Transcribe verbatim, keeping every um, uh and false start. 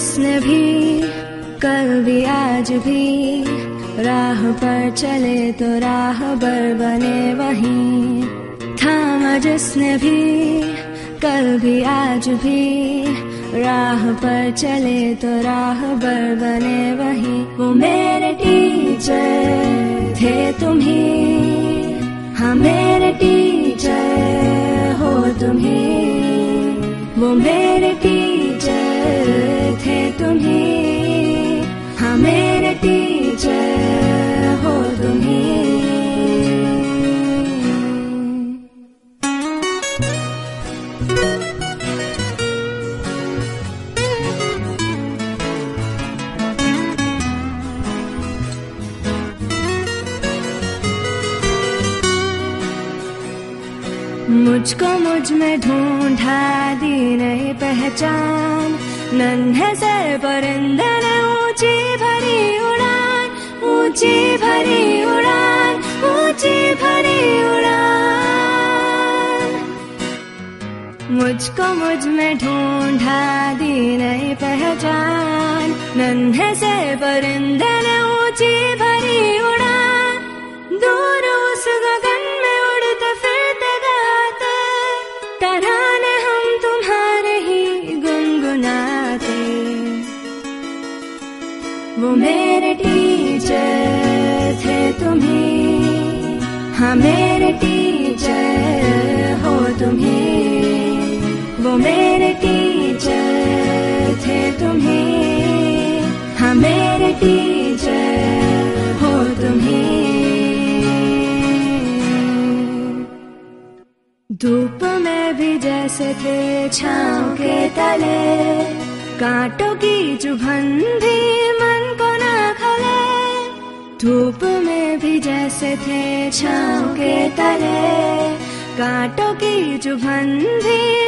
जिसने भी कल भी आज भी राह पर चले तो राहबर बने वहीं। थामा जिसने भी कल भी आज भी राह पर चले तो राहबर बने वहीं। वो मेरे टीचर थे तुम ही, हाँ मेरे टीचर हो तुम ही। वो मेरे टीचर थे तुम ही, हाँ मेरे टीचर हो तुम ही। मुझको मुझ में ढूंढा दी नई पहचान, नन्हे से परिंदे ने ऊंची भरी उड़ान, ऊंची भरी उड़ान, ऊंची भरी उड़ान। मुझको मुझ में ढूंढा दी नई पहचान, नन्हे से परिंदे ने ऊंची भरी उड़ान। दूर उस गगन में उड़ते फिरते गाते, तराने हम तुम्हारे ही गुनगुनाते। वो मेरे टीचर थे तुम ही, हाँ मेरे टीचर हो तुम ही। वो मेरे टीचर थे तुम ही, हाँ मेरे टीचर हो तुम ही। धूप में भी जैसे थे छाँव के तले, कांटों की चुभन भी मन को ना खले। धूप में भी जैसे थे छाँव के तले, कांटों की चुभन भी